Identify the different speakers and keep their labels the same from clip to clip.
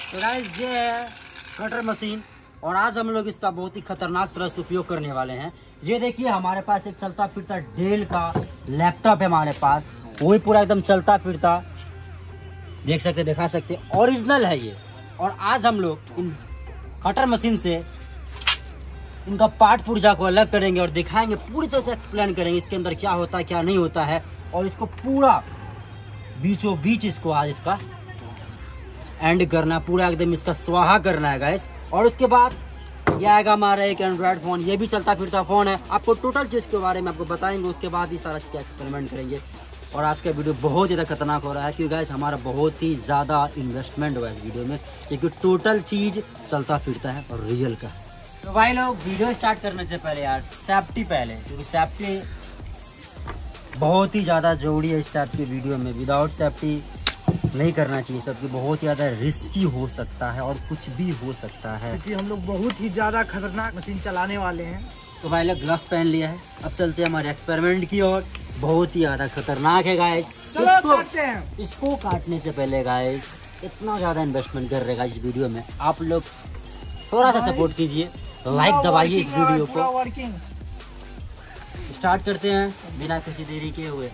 Speaker 1: तो गाइस ये है कटर मशीन और आज हम लोग इसका बहुत ही खतरनाक तरह से उपयोग करने वाले हैं। ये देखिए हमारे पास एक चलता फिरता डेल का लैपटॉप है हमारे पास, वो भी पूरा एकदम चलता फिरता, देख सकते दिखा सकते ओरिजिनल है ये। और आज हम लोग इन कटर मशीन से इनका पार्ट पुर्जा को अलग करेंगे और दिखाएंगे, पूरी तरह से एक्सप्लेन करेंगे इसके अंदर क्या होता है क्या नहीं होता है, और इसको पूरा बीचों बीच इसको आज इसका एंड करना, पूरा एकदम इसका स्वाहा करना है गाइस। और उसके बाद ये आएगा हमारा एक एंड्रॉयड फ़ोन, ये भी चलता फिरता फ़ोन है। आपको टोटल चीज़ के बारे में आपको बताएंगे, उसके बाद ही सारा इसका एक्सपेरिमेंट करेंगे। और आज का वीडियो बहुत ज़्यादा खतरनाक हो रहा है क्योंकि गाइस हमारा बहुत ही ज़्यादा इन्वेस्टमेंट हुआ है इस वीडियो में, क्योंकि टोटल चीज़ चलता फिरता है और रियल का है। तो भाई लोग वीडियो स्टार्ट करने से पहले यार सेफ्टी पहले, क्योंकि सेफ्टी बहुत ही ज़्यादा जरूरी है इस टाइप की वीडियो में। विदाउट सेफ्टी नहीं करना चाहिए सबकी, बहुत ज़्यादा रिस्की हो सकता है और कुछ भी हो सकता है,
Speaker 2: क्योंकि हम लोग बहुत ही ज़्यादा खतरनाक मशीन चलाने वाले हैं।
Speaker 1: तो भाई लोग ग्लव्स पहन लिया है, अब चलते हैं हमारे एक्सपेरिमेंट की ओर। बहुत ही ज़्यादा खतरनाक है गाइस,
Speaker 2: चलो करते हैं।
Speaker 1: इसको काटने से पहले गाइस इतना ज़्यादा इन्वेस्टमेंट कर रहे इस वीडियो में, आप लोग थोड़ा सा सपोर्ट कीजिए, लाइक दबाइए इस वीडियो को। स्टार्ट करते हैं बिना किसी देरी के हुए।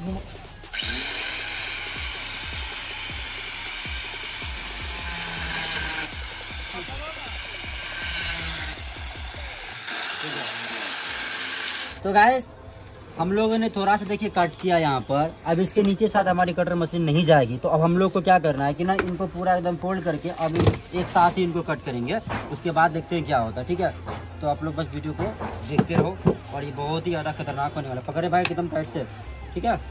Speaker 1: तो गाइस हम लोगों ने थोड़ा सा देखिए कट किया यहाँ पर, अब इसके नीचे शायद हमारी कटर मशीन नहीं जाएगी, तो अब हम लोग को क्या करना है कि ना इनको पूरा एकदम फोल्ड करके अब एक साथ ही इनको कट करेंगे, उसके बाद देखते हैं क्या होता है। ठीक है, तो आप लोग बस वीडियो को देखते रहो और ये बहुत ही ज़्यादा खतरनाक होने वाला। पकड़े भाई एकदम टाइट से, ठीक है।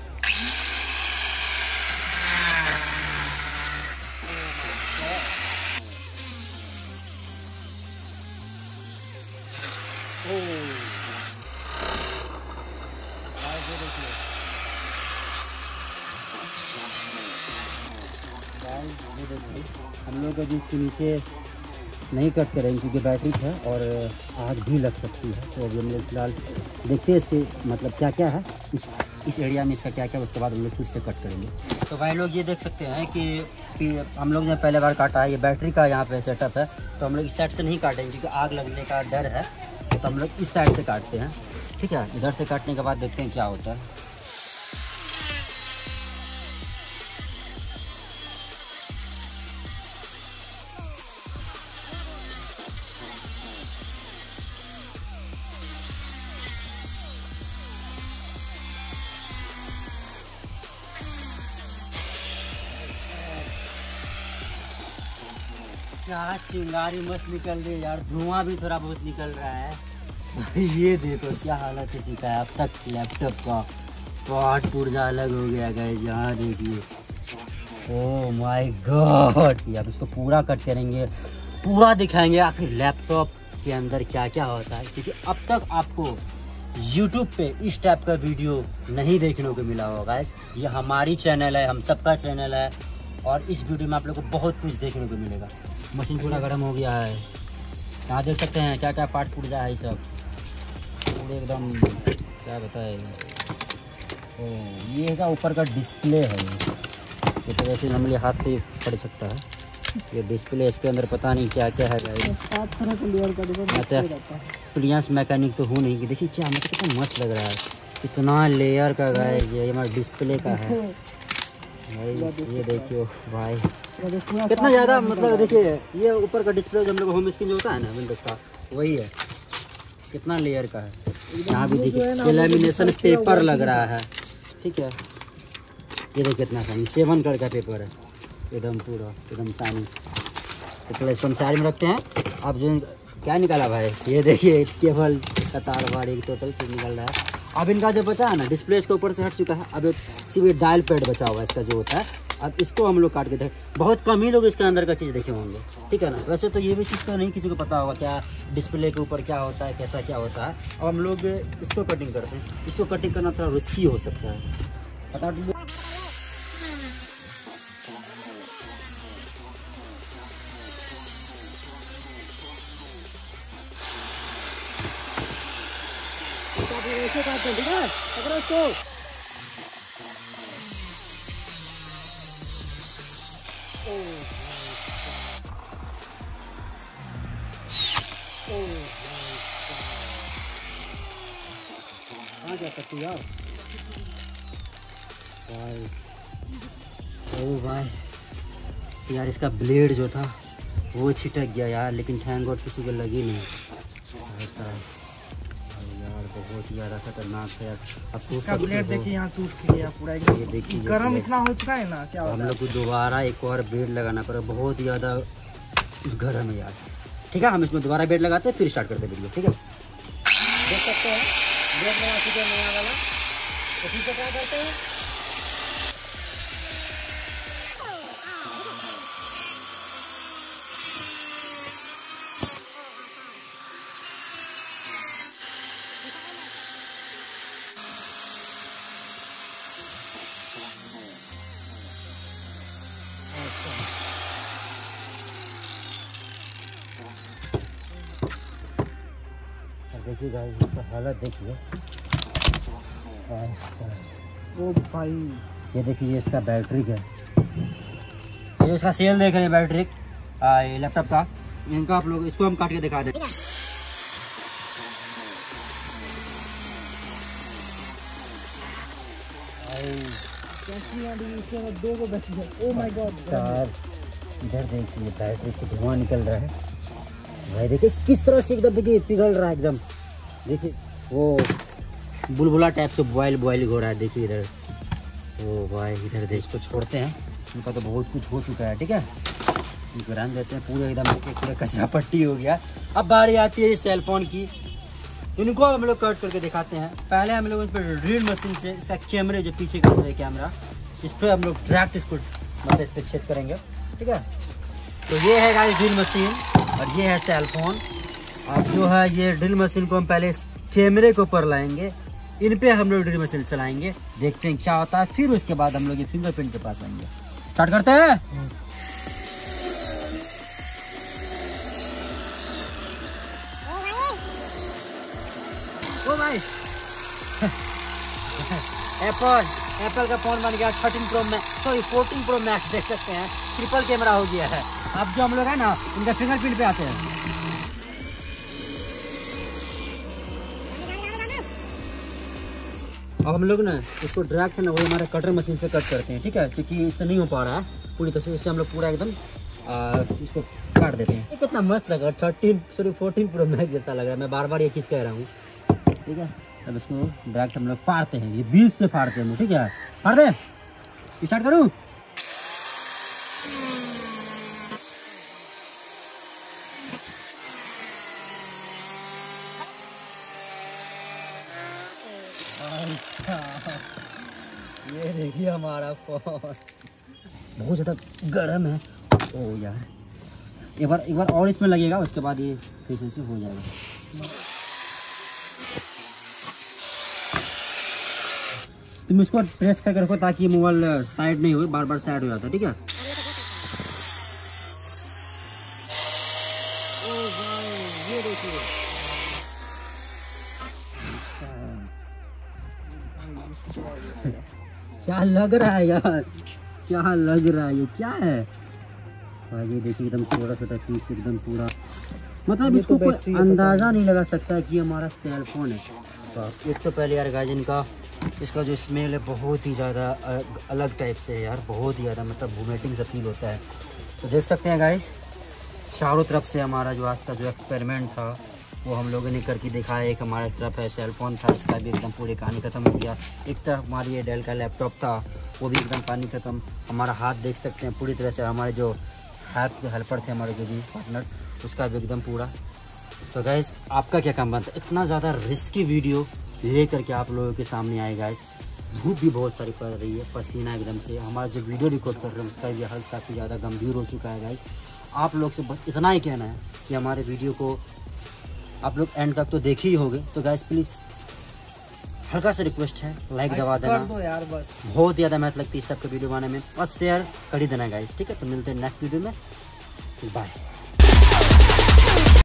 Speaker 1: हम लोग अभी इसके नीचे नहीं कट करेंगे क्योंकि बैटरी है और आग भी लग सकती है, तो अभी हम लोग फिलहाल देखते हैं इसके मतलब क्या क्या है इस एरिया में, इसका क्या क्या, उसके बाद हम लोग फिर से कट करेंगे। तो भाई लोग ये देख सकते हैं कि हम लोग ने पहले बार काटा है, ये बैटरी का यहाँ पे सेटअप है, तो हम लोग इस साइड से नहीं काटेंगे क्योंकि आग लगने का डर है, तो हम लोग इस साइड से काटते हैं। ठीक है, इधर से काटने के बाद देखते हैं क्या होता है। क्या चिंगारी मस्त निकल रही है यार, धुआं भी थोड़ा बहुत निकल रहा है। ये देखो क्या हालत है इसका है, अब तक लैपटॉप का पार्ट पुर्जा अलग हो गया गाइस, यहाँ देखिए। ओह माय गॉड, अब इसको पूरा कट करेंगे, पूरा दिखाएंगे आखिर लैपटॉप के अंदर क्या क्या होता है, क्योंकि अब तक आपको YouTube पे इस टाइप का वीडियो नहीं देखने को मिला होगा गाइस। ये हमारी चैनल है, हम सबका चैनल है, और इस वीडियो में आप लोगों को बहुत कुछ देखने को मिलेगा। मशीन पूरा गर्म हो गया है, यहाँ देख सकते हैं क्या क्या पार्ट पुर्जा है, सब पूरे एकदम क्या बताए। ओ ये इसका ऊपर का डिस्प्ले है, ये तो वैसे नॉर्मली हाथ से पड़ सकता है, ये डिस्प्ले इसके अंदर पता नहीं क्या क्या है गाइस। प्रियांश मैकेनिक तो हूँ नहीं कि देखिए क्या मतलब कितना मस्त लग रहा है, इतना लेयर का गाइस, ये हमारा डिस्प्ले का है भाई। ये देखियो भाई कितना ज़्यादा, मतलब देखिए ये ऊपर का डिस्प्ले जो हम लोग होम स्क्रीन जो होता है ना विंडोज़ का, वही है, कितना लेयर का है। यहाँ भी देखिए लेमिनेशन पेपर लग रहा है। ठीक है, ये देखिए कितना शानी 7 कलर का पेपर है, एकदम पूरा एकदम शानी। तो पहले इसको हम साइड में रखते हैं। अब जो क्या निकाला भाई, ये देखिए केबल का तार वार एक टोटल चीज़ निकल रहा है। अब इनका जो बचा है ना डिस्प्ले इसके ऊपर से हट चुका है, अब सिर्फ डायल पैड बचा हुआ है इसका जो होता है। अब इसको हम लोग काट के देखें, बहुत कम ही लोग इसके अंदर का चीज़ देखे होंगे, ठीक है ना। वैसे तो ये भी चीज़ का नहीं किसी को पता होगा क्या डिस्प्ले के ऊपर क्या होता है, कैसा क्या होता है। अब हम लोग इसको कटिंग करते हैं, इसको कटिंग करना थोड़ा रिस्की हो सकता है, बता दीजिए। ऐसे काटते हैं, ठीक है, पकड़ो इसको। कहाँ जा सकती यार भाई। ओ भाई यार, इसका ब्लेड जो था वो छिटक गया यार, लेकिन थैंक गॉड किसी को लगी नहीं ऐसा यार। बहुत ही ज़्यादा खतरनाक है यार। अब
Speaker 2: इसका ब्लेड देखिए यहाँ टूट गया पूरा,
Speaker 1: ये देखिए
Speaker 2: गरम इतना हो चुका है ना, क्या
Speaker 1: हम लोग को दोबारा एक और बेड लगाना पड़ा, बहुत ही ज़्यादा गर्म है यार। ठीक है, हम इसमें दोबारा बेड लगाते हैं फिर स्टार्ट करते हैं वीडियो। ठीक है, देख सकते हैं बेड लगा चुके हैं नया वाला। तो ठीक है, क्या करते हैं देखिए गाइस, इसका हालत देखिए।
Speaker 2: ओ भाई,
Speaker 1: ये देखिए, ये इसका बैटरी है, ये इसका सेल देख रहे हैं बैटरी ये लैपटॉप का। इनका आप लोग इसको हम काट के दिखा दें।
Speaker 2: ओ माय गॉड
Speaker 1: सर, इधर देखिए बैटरी से धुआं निकल रहा है भाई। देखिए किस तरह से एकदम देखिए पिघल रहा है एकदम। देखिए वो बुलबुला टाइप से बॉयल हो रहा है। देखिए इधर, ओ भाई इधर देख, इसको छोड़ते हैं, उनका तो बहुत कुछ हो चुका है। ठीक है, इनको रंग देते हैं, पूरे एकदम पूरा कचरा पट्टी हो गया। अब बारी आती है सेल फोन की, इनको हम लोग कट करके दिखाते हैं। पहले हम लोग इस पर ड्रिल मशीन से इसका कैमरे जो पीछे का है कैमरा, इस पर हम लोग डायरेक्ट इसको मतलब इस पर छेद करेंगे। ठीक है, तो ये है गाइस ड्रिल मशीन और ये है सेल फोन। अब जो है ये ड्रिल मशीन को हम पहले इस कैमरे के ऊपर लाएंगे, इन पे हम लोग ड्रिल मशीन चलाएंगे, देखते हैं क्या होता है। फिर उसके बाद हम लोग ये फिंगरप्रिंट के पास आएंगे। स्टार्ट करते हैं। ओ भाई एप्पल का फोन बन गया 13 pro max, sorry 14 pro max. देख सकते हैं ट्रिपल कैमरा हो गया है। अब जो हम लोग है ना, इनका फिंगरप्रिंट पे आते हैं। अब हम लोग ना इसको डायरेक्ट है ना वो हमारे कटर मशीन से कट करते हैं। ठीक है, क्योंकि इससे नहीं हो पा रहा है पूरी तरह से, इससे हम लोग पूरा एकदम इसको काट देते हैं। कितना मस्त लगा, 14 प्रो मैक्स जैसा लग रहा है। मैं बार बार ये चीज़ कह रहा हूँ। ठीक है, अब इसको डायरेक्ट हम लोग फाड़ते हैं, ये 20 से फाड़ते हैं। ठीक है, फाड़ दे, स्टार्ट करूँ। ये देखिए हमारा फोन बहुत ज़्यादा गर्म है। ओ यार, एक बार और इसमें लगेगा, उसके बाद ये फिर से हो जाएगा। तुम इसको प्रेस करके रखो ताकि मोबाइल साइड नहीं हो, बार बार साइड हो जाता है। ठीक है, ओ भाई ये देखिए क्या लग रहा है यार, क्या लग रहा है, ये क्या है भाई। ये देखिए एकदम छोटा छोटा पीस, एकदम पूरा, मतलब इसको कोई अंदाज़ा नहीं लगा सकता कि हमारा सेल फोन है। तो एक तो पहले यार गाइस, इनका इसका जो स्मेल है बहुत ही ज़्यादा अलग टाइप से है यार, बहुत ही ज़्यादा मतलब वोमिटिंग सा फील होता है। तो देख सकते हैं गाइस, चारों तरफ से हमारा जो आज का जो एक्सपेरिमेंट था वो हम लोगों ने करके दिखाया। एक हमारे तरफ है सेल फोन था, इसका भी एकदम पूरी कहानी ख़त्म हो गया। एक तरफ हमारी ये डेल का लैपटॉप था, वो भी एकदम कहानी ख़त्म। हमारा हाथ देख सकते हैं पूरी तरह से, हमारे जो हेल्पर थे, हमारे जो भी पार्टनर, उसका भी एकदम पूरा। तो गाइस आपका क्या काम बनता है, इतना ज़्यादा रिस्की वीडियो ले करके आप लोगों के सामने आए गाइस। धूप भी बहुत सारी पड़ रही है, पसीना एकदम से, हमारा जो वीडियो रिकॉर्ड कर रहे हैं उसका भी हालत काफ़ी ज़्यादा गंभीर हो चुका है गाइस। आप लोग से बस इतना ही कहना है कि हमारे वीडियो को आप लोग एंड तक तो देख ही होंगे। तो गाइस प्लीज़ हल्का सा रिक्वेस्ट है, लाइक दबा देना,
Speaker 2: कर दो यार बस।
Speaker 1: बहुत ज़्यादा मेहनत लगती है इस टाइप का वीडियो बनाने में, बस शेयर कर ही देना गाइस। ठीक है, तो मिलते हैं नेक्स्ट वीडियो में, बाय।